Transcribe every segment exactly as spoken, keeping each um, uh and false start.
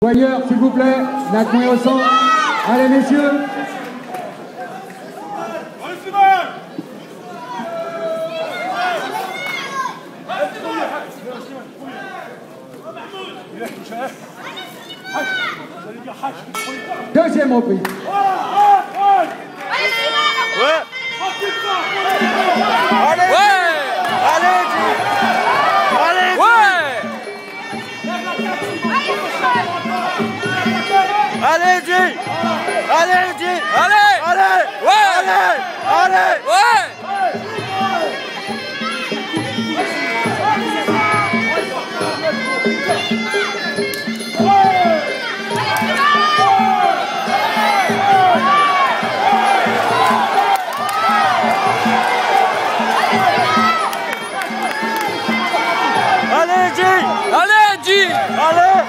Voyeur, s'il vous plaît, Nacmoué au centre. Allez, messieurs. Deuxième reprise. Ouais. Allez, ouais. Allez, allez, ouais. Allez, G. Allez, G. Allez, allez, ouais. Allez, allez, ouais. Allez, G. Allez, G. Allez.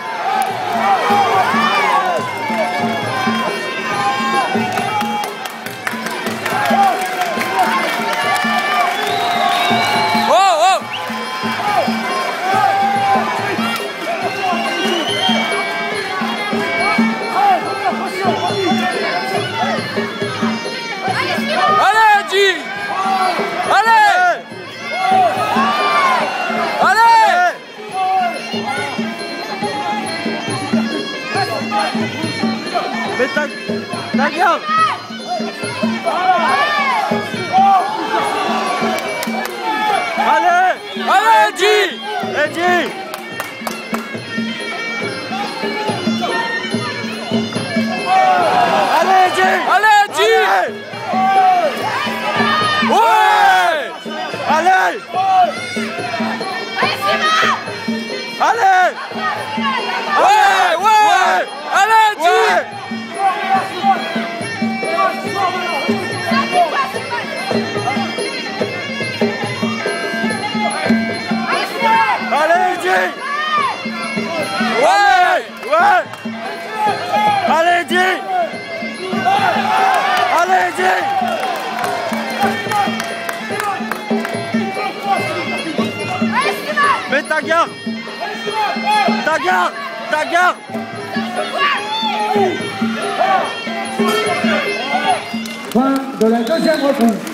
Mais ta, ta garde. Allez, allez, G. Et G. Allez, G. Allez, G. Ouais. Allez. Allez. Ouais, ouais. Allez, G. Allez, G. Ouais, ouais. Allez, G. Allez, G. Mais ta garde. Ta garde. Ta garde. Fin de la deuxième reprise.